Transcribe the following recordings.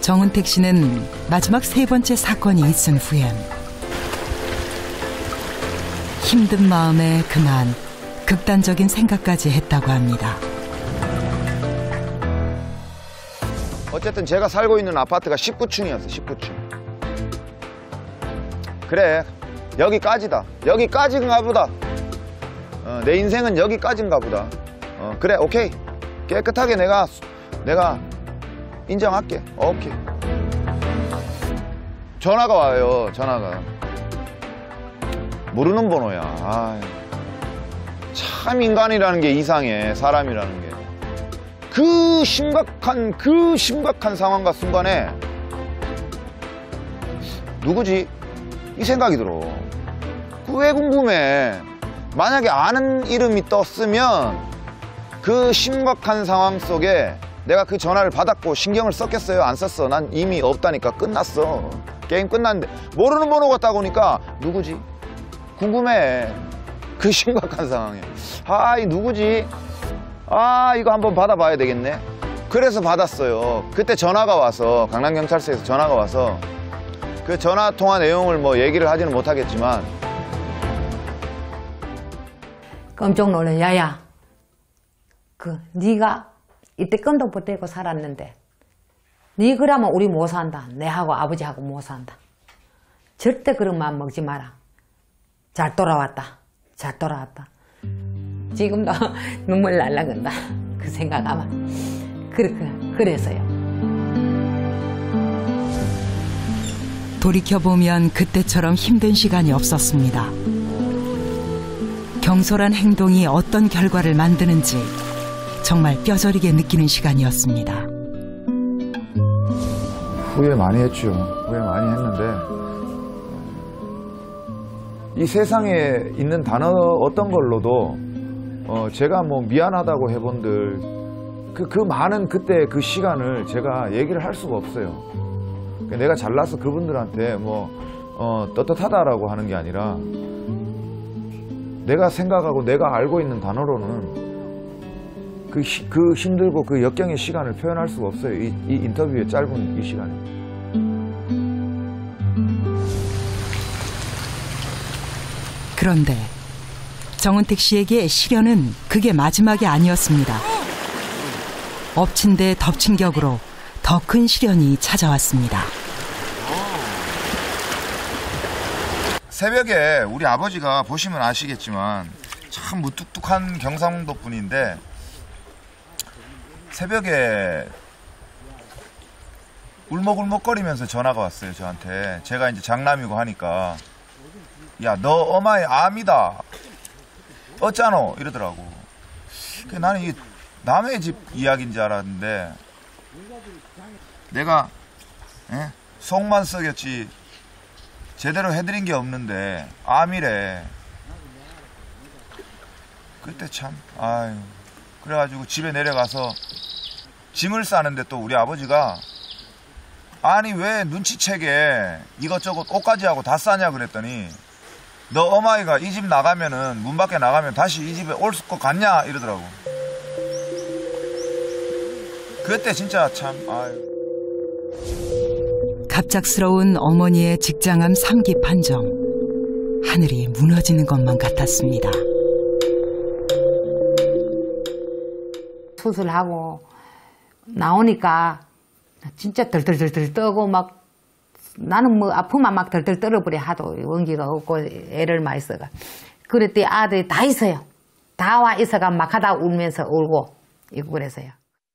정은택 씨는 마지막 세 번째 사건이 있은 후엔 힘든 마음에 그만 극단적인 생각까지 했다고 합니다. 어쨌든 제가 살고 있는 아파트가 19층이었어, 19층. 그래, 여기까지다. 여기까지인가 보다. 내 인생은 여기까지인가 보다. 그래, 오케이. 깨끗하게 내가 인정할게. 오케이. 전화가 와요, 전화가. 모르는 번호야. 아유. 참 인간이라는 게 이상해, 사람이라는 게. 그 심각한 상황과 순간에 누구지? 이 생각이 들어. 왜 궁금해? 만약에 아는 이름이 떴으면 그 심각한 상황 속에 내가 그 전화를 받았고 신경을 썼겠어요? 안 썼어? 난 이미 없다니까. 끝났어. 게임 끝났는데 모르는 번호가 따고 오니까 누구지? 궁금해. 그 심각한 상황에. 아, 이 누구지? 아, 이거 한번 받아봐야 되겠네. 그래서 받았어요. 그때 전화가 와서, 강남경찰서에서 전화가 와서 그 전화 통화 내용을 뭐 얘기를 하지는 못하겠지만 깜짝 놀래. 야야, 네가 이때 끈도 붙들고 살았는데 네 그러면 우리 못 산다. 내하고 아버지하고 못 산다. 절대 그런 마음 먹지 마라. 잘 돌아왔다. 잘 돌아왔다. 지금도 눈물 날라간다. 그 생각하면. 그래서요. 돌이켜보면 그때처럼 힘든 시간이 없었습니다. 경솔한 행동이 어떤 결과를 만드는지 정말 뼈저리게 느끼는 시간이었습니다. 후회 많이 했죠. 후회 많이 했는데 이 세상에 있는 단어 어떤 걸로도 제가 뭐 미안하다고 해본들 그 많은 그때 그 시간을 제가 얘기를 할 수가 없어요. 내가 잘나서 그분들한테 뭐 떳떳하다라고 하는 게 아니라 내가 생각하고 내가 알고 있는 단어로는 그 힘들고 그 역경의 시간을 표현할 수가 없어요. 이 인터뷰의 짧은 이 시간에. 그런데 정은택 씨에게 시련은 그게 마지막이 아니었습니다. 엎친 데 덮친 격으로 더 큰 시련이 찾아왔습니다. 새벽에 우리 아버지가 보시면 아시겠지만 참 무뚝뚝한 경상도 분인데 새벽에 울먹울먹거리면서 전화가 왔어요, 저한테. 제가 이제 장남이고 하니까 야, 너 엄마의 암이다. 어쩌노? 이러더라고. 나는 이게 남의 집 이야기인 줄 알았는데 내가 속만 썩였지 제대로 해드린 게 없는데 암이래. 그때 참 아유. 그래가지고 집에 내려가서 짐을 싸는데 또 우리 아버지가 아니 왜 눈치채게 이것저것 옷까지 하고 다 싸냐 그랬더니 너 어마이가 이 집 나가면은 문 밖에 나가면 다시 이 집에 올 것 같냐 이러더라고. 그때 진짜 참 아유. 갑작스러운 어머니의 직장암 3기 판정. 하늘이 무너지는 것만 같았습니다. 수술하고 나오니까 진짜 덜덜덜덜 떠고 막 나는 뭐 아프면 막 덜덜 떨어버려 하도 원기가 없고 애를 많이 써가. 그랬더니 아들이 다 있어요. 다 와 있어가 막 하다 울면서 울고 이거 그래서요.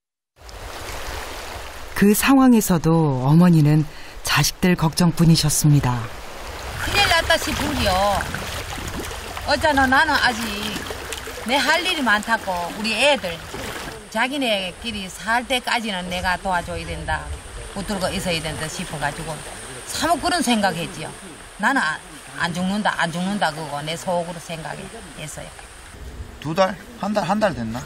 그 상황에서도 어머니는 자식들 걱정뿐이셨습니다. 큰일 났다 싶은겨. 어쩌나 나는 아직 내 할 일이 많다고 우리 애들 자기네끼리 살 때까지는 내가 도와줘야 된다. 붙들고 있어야 된다 싶어가지고 사뭇 그런 생각했지요. 나는 안 죽는다 그거 내 속으로 생각했어요. 2달? 한 달 됐나?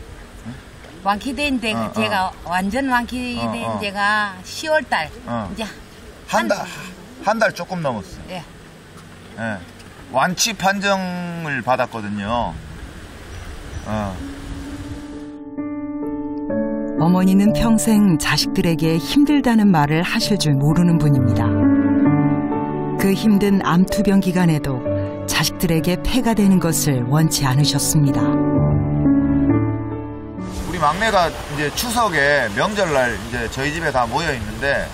완키된 데가 제가 완전 완키된 데가 10월달 이제 한 달 조금 넘었어. 예. 예. 완치 판정을 받았거든요. 어머니는 평생 자식들에게 힘들다는 말을 하실 줄 모르는 분입니다. 그 힘든 암투병 기간에도 자식들에게 폐가 되는 것을 원치 않으셨습니다. 우리 막내가 이제 추석에 명절날 이제 저희 집에 다 모여 있는데,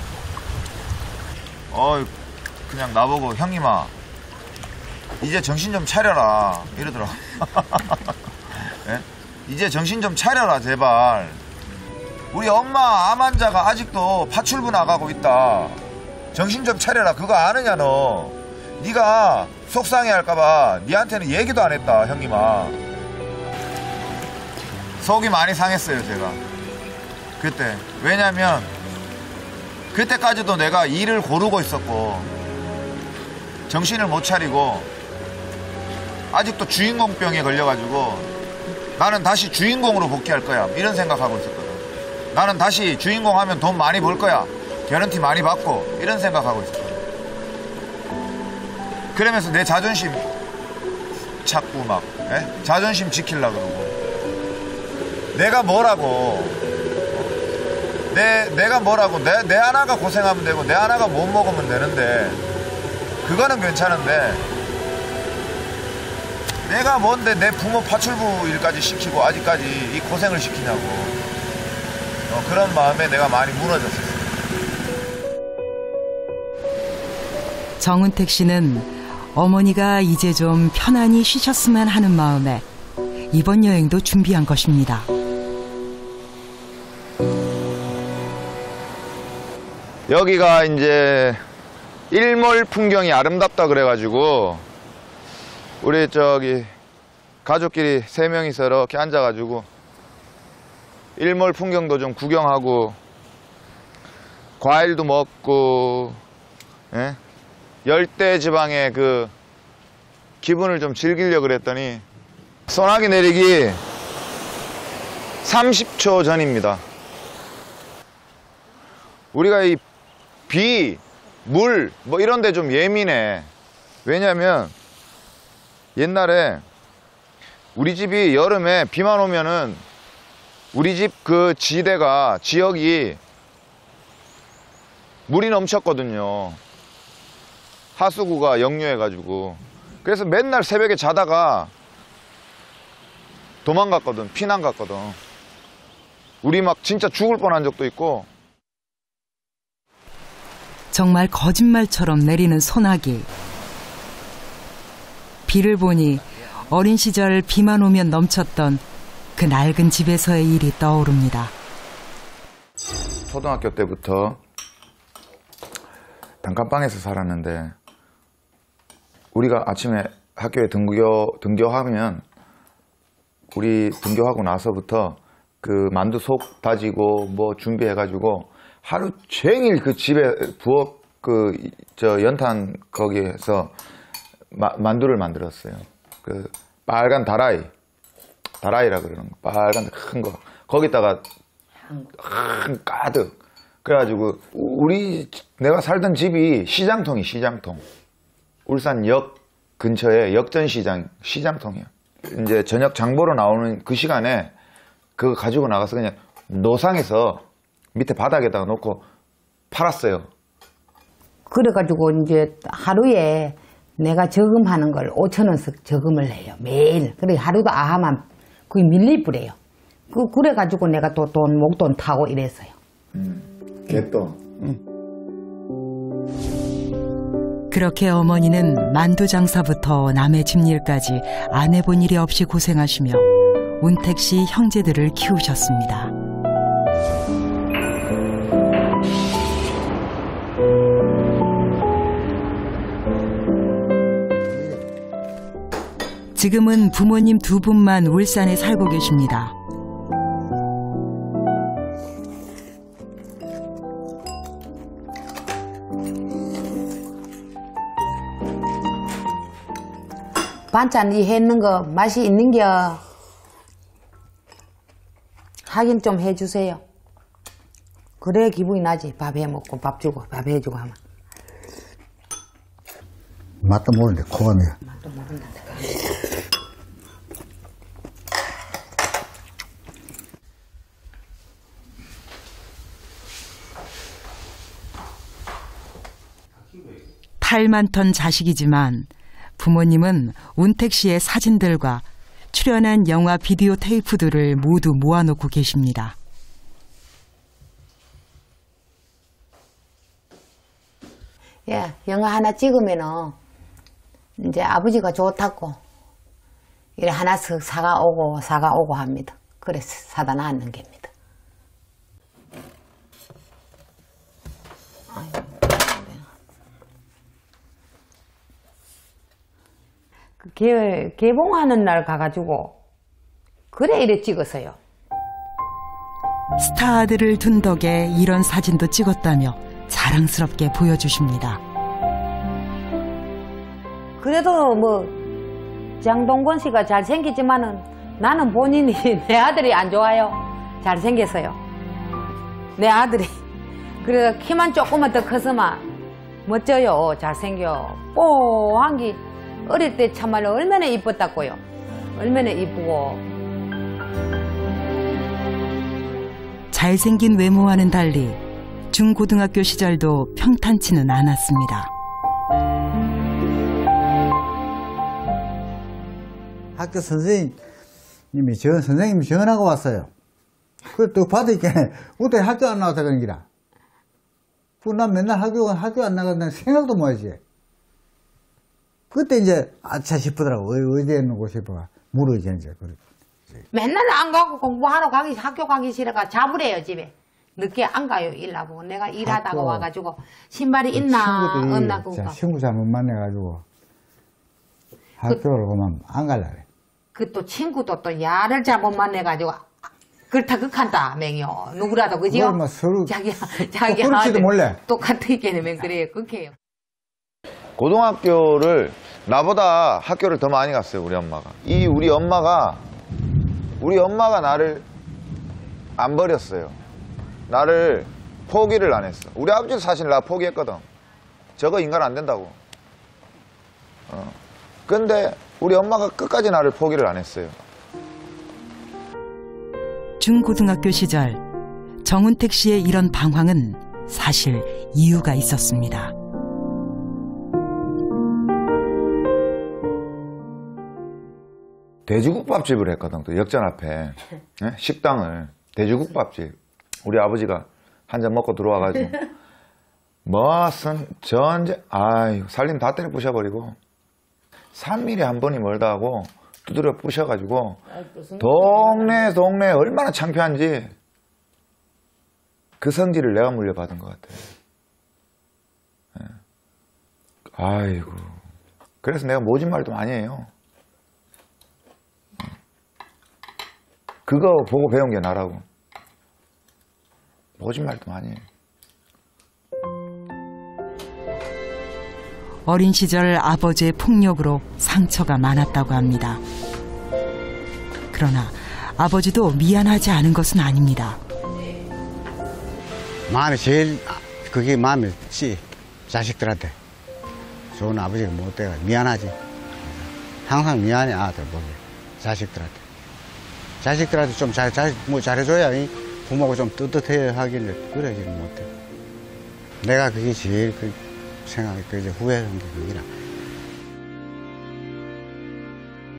그냥 나보고 형님아, 이제 정신 좀 차려라 이러더라. 네? 이제 정신 좀 차려라 제발. 우리 엄마 암 환자가 아직도 파출부 나가고 있다. 정신 좀 차려라. 그거 아느냐 너. 네가 속상해할까봐 니한테는 얘기도 안 했다 형님아. 속이 많이 상했어요 제가 그때. 왜냐면 그때까지도 내가 일을 고르고 있었고 정신을 못 차리고 아직도 주인공병에 걸려가지고 나는 다시 주인공으로 복귀할 거야 이런 생각하고 있었거든. 나는 다시 주인공 하면 돈 많이 벌 거야, 개런티 많이 받고, 이런 생각하고 있었거든. 그러면서 내 자존심 찾고 막 자존심 지키려고 그러고, 내가 뭐라고 내가 뭐라고 내 하나가 고생하면 되고 내 하나가 못 먹으면 되는데 그거는 괜찮은데 내가 뭔데 내 부모 파출부 일까지 시키고 아직까지 이 고생을 시키냐고. 그런 마음에 내가 많이 무너졌었어요. 정은택 씨는 어머니가 이제 좀 편안히 쉬셨으면 하는 마음에 이번 여행도 준비한 것입니다. 여기가 이제 일몰 풍경이 아름답다 그래가지고 우리 저기 가족끼리 3명이서 이렇게 앉아가지고 일몰 풍경도 좀 구경하고 과일도 먹고 열대 지방의 그 기분을 좀 즐기려고 그랬더니 소나기 내리기 30초 전입니다. 우리가 이 비, 물 뭐 이런 데 좀 예민해. 왜냐면 옛날에 우리 집이 여름에 비만 오면은 우리 집 그 지역이 물이 넘쳤거든요. 하수구가 역류해가지고. 그래서 맨날 새벽에 자다가 도망갔거든. 피난 갔거든. 우리 막 진짜 죽을 뻔한 적도 있고. 정말 거짓말처럼 내리는 소나기. 비를 보니 어린 시절 비만 오면 넘쳤던 그 낡은 집에서의 일이 떠오릅니다. 초등학교 때부터 단칸방에서 살았는데 우리가 아침에 학교에 등교하면 우리 등교하고 나서부터 그 만두 속 다지고 뭐 준비해가지고 하루 종일 그 집에 부엌 연탄 거기에서 만두를 만들었어요. 그 빨간 다라이라 그러는 거. 빨간 큰 거. 거기다가 가득. 그래가지고 내가 살던 집이 시장통. 울산역 근처에 시장통이야. 이제 저녁 장 보러 나오는 그 시간에 그거 가지고 나가서 그냥 노상에서 밑에 바닥에다가 놓고 팔았어요. 그래가지고 이제 하루에 내가 저금하는 걸 5,000원씩 저금을 해요. 매일. 그래 하루도 아하만 거의 밀리불해요. 그래가지고 내가 또 목돈 타고 이랬어요. 개돈. 그렇게 어머니는 만두 장사부터 남의 집일까지 안 해본 일이 없이 고생하시며 운택 씨 형제들을 키우셨습니다. 지금은 부모님 2분만 울산에 살고 계십니다. 반찬 이 했는 거 맛이 있는겨 확인 좀 해주세요. 그래야 기분이 나지. 밥 해먹고 밥 주고 밥 해주고 하면. 맛도 모르는데 코가 매워. 맛도 모른다. 살 많던 자식이지만 부모님은 운택 씨의 사진들과 출연한 영화 비디오 테이프들을 모두 모아놓고 계십니다. 예, 영화 하나 찍으면은 이제 아버지가 좋다고 이래 하나씩 사가 오고 합니다. 그래서 사다 놨는 겁니다. 개봉하는 날 가가지고 그래 이래 찍었어요. 스타들을 둔 덕에 이런 사진도 찍었다며 자랑스럽게 보여주십니다. 그래도 뭐 장동건 씨가 잘생기지만은 나는 본인이 내 아들이 안 좋아요. 잘생겼어요. 내 아들이. 그래서 키만 조금만 더 커서만 멋져요. 잘생겨. 뽀한 게 어릴 때 참말로 얼마나 이뻤다고요. 얼마나 이쁘고. 잘생긴 외모와는 달리 중고등학교 시절도 평탄치는 않았습니다. 학교 선생님이 전화가 왔어요. 그걸 또 받으니까 어떻게 학교 안 나왔다 그런 기라. 난 맨날 학교 안 나간다는 생각도 못 하지. 그때 이제 아차 싶더라고. 어디에 있는 싶어. 물어야지 이제. 맨날 안 가고 공부하러 학교 가기 싫어가 잡으래요 집에. 늦게 안 가요 일하고. 내가 일하다가 와가지고 신발이 있나 없나 그거. 친구 잘못 만나가지고 학교를 오면 안 갈래. 그 또 친구도 또 야를 잘못 만나가지고 그렇다 극한다 맹요. 누구라도 그지요? 뭐 서로 자기 그럴지도 아들 몰래. 똑같으니까 그래요. 극해요. 고등학교를 나보다 학교를 더 많이 갔어요. 우리 엄마가. 우리 엄마가 나를 안 버렸어요. 나를 포기를 안 했어. 우리 아버지도 사실 나 포기했거든. 저거 인간 안 된다고. 근데 우리 엄마가 끝까지 나를 포기를 안 했어요. 중고등학교 시절 정운택 씨의 이런 방황은 사실 이유가 있었습니다. 돼지국밥집을 했거든. 또 역전 앞에 네? 식당을 돼지국밥집. 우리 아버지가 한 잔 먹고 들어와가지고 무슨 전제 아유 살림 다 때려 부셔버리고 3mm 한 번이 멀다 하고 두드려 부셔가지고 동네 얼마나 창피한지 그 성질을 내가 물려받은 것 같아요. 네. 아이고 그래서 내가 모진 말도 많이 해요. 그거 보고 배운 게 나라고. 모진 말도 많이 해요. 어린 시절 아버지의 폭력으로 상처가 많았다고 합니다. 그러나 아버지도 미안하지 않은 것은 아닙니다. 마음이 제일 그게 마음이 씨 자식들한테 좋은 아버지가 못 돼가 미안하지. 항상 미안해 아들 보게 자식들한테 좀 잘해줘야 부모가 좀 뜨뜻해 하길래 그러지는 못해. 내가 그게 제일 생각이 후회하는 게 그기라.